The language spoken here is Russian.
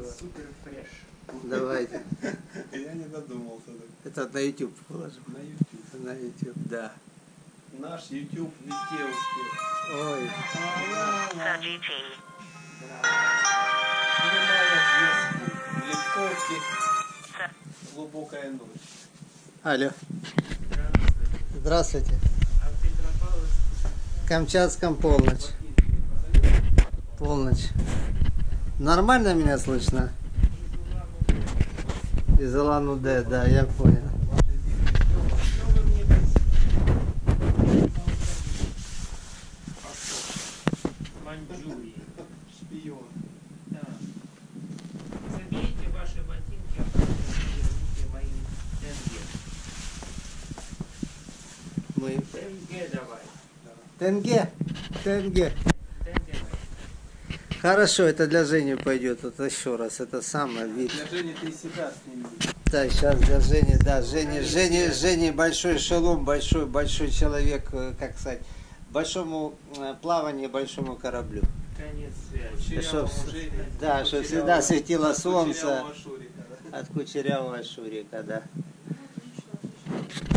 Супер фреш. Давайте. Я не додумался. Это на YouTube положим. На YouTube. На YouTube, да. Наш YouTube летевский. Ой. Легковки. Глубокая ночь. Алло. Здравствуйте. В Камчатском полночь. Полночь. Нормально меня слышно? Из Улан-Удэ, да, я понял. Маньчжурии. Шпион. Да. Заберите ваши ботинки, а потом верните мои тенге. Мы... Тенге давай. Тенге. Тенге. Тенге. Хорошо, это для Жени пойдет. Это еще раз, это самое вид. Для Жени ты себя сними. Так, сейчас для Жени, да, Жени большой шалом, большой человек, как сказать, большому плаванию, большому кораблю. Конец связи. Чтоб, да, чтобы всегда светило солнце от кучерявого Шурика, да.